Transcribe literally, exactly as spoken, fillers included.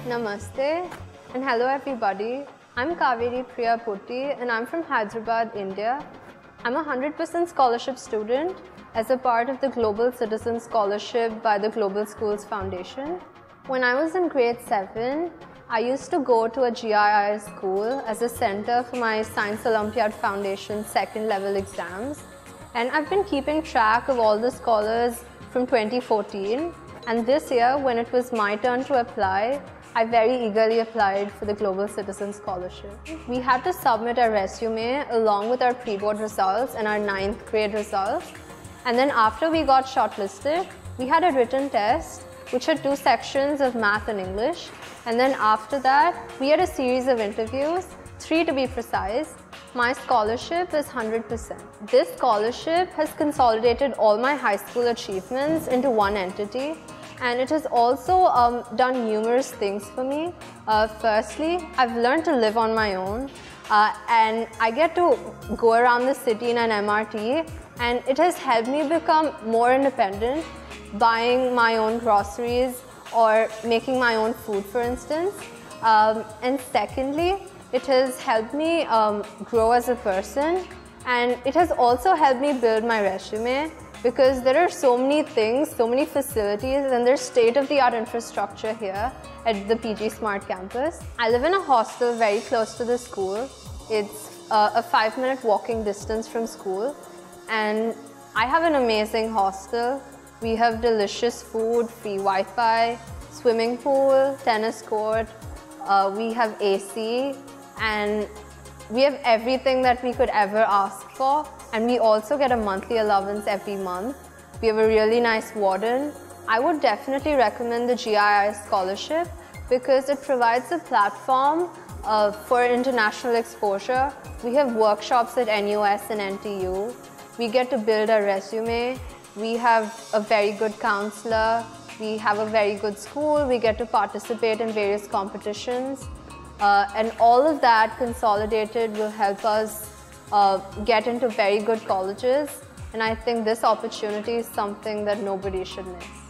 Namaste and hello everybody. I'm Kaveri Priya Putti and I'm from Hyderabad, India. I'm a one hundred percent scholarship student as a part of the Global Citizen Scholarship by the Global Schools Foundation. When I was in grade seven, I used to go to a G I I S school as a center for my Science Olympiad Foundation second level exams. And I've been keeping track of all the scholars from twenty fourteen. And this year, when it was my turn to apply, I very eagerly applied for the Global Citizen Scholarship. We had to submit our resume along with our pre-board results and our ninth grade results. And then after we got shortlisted, we had a written test which had two sections of math and English. And then after that, we had a series of interviews, three to be precise. My scholarship is one hundred percent. This scholarship has consolidated all my high school achievements into one entity. And it has also um, done numerous things for me. Uh, firstly, I've learned to live on my own. Uh, and I get to go around the city in an M R T. And it has helped me become more independent, buying my own groceries or making my own food, for instance. Um, and secondly, it has helped me um, grow as a person. And it has also helped me build my resume, because there are so many things, so many facilities, and there's state-of-the-art infrastructure here at the P G Smart campus. I live in a hostel very close to the school. It's uh, a five-minute walking distance from school. And I have an amazing hostel. We have delicious food, free Wi-Fi, swimming pool, tennis court. Uh, we have A C, and we have everything that we could ever ask for. And we also get a monthly allowance every month. We have a really nice warden. I would definitely recommend the G I I S scholarship because it provides a platform uh, for international exposure. We have workshops at N U S and N T U. We get to build our resume. We have a very good counselor. We have a very good school. We get to participate in various competitions. Uh, and all of that consolidated will help us uh, get into very good colleges. And I think this opportunity is something that nobody should miss.